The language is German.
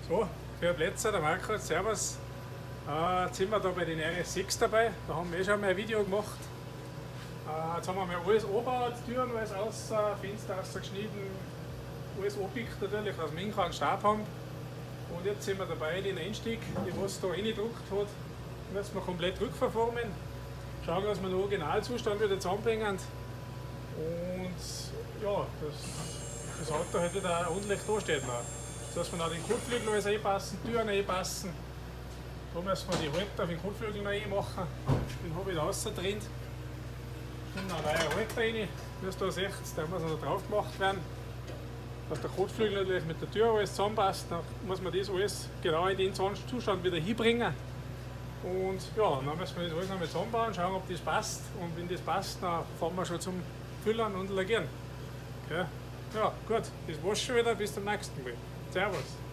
So, für Plätze, der Marco, servus. Jetzt sind wir da bei den RS6 dabei, da haben wir schon mal ein Video gemacht. Jetzt haben wir mal alles angebaut, Türen alles aus, Fenster ausgeschnitten, alles angepickt natürlich, dass wir einen keinen Stab haben. Und jetzt sind wir dabei, den Einstieg, die was da reingedruckt hat, müssen wir komplett rückverformen. Schauen, dass wir den Originalzustand wieder zusammenbringen. Und ja, das Auto halt wieder ordentlich da steht. Dass wir noch den Kotflügel alles einpassen, Türen einpassen. Da müssen wir die Halter auf den Kotflügel noch reinmachen. Den habe ich da rausgedreht. Und noch ein neuer Halter rein. Wie ihr da seht, der muss noch drauf gemacht werden. Dass der Kotflügel natürlich mit der Tür alles zusammenpasst. Dann muss man das alles genau in den Zustand wieder hinbringen. Und ja, dann müssen wir das alles nochmal zusammenbauen, schauen, ob das passt. Und wenn das passt, dann fahren wir schon zum Füllern und Lackieren. Okay. Ja, gut, das war's schon wieder. Bis zum nächsten Mal. Servus.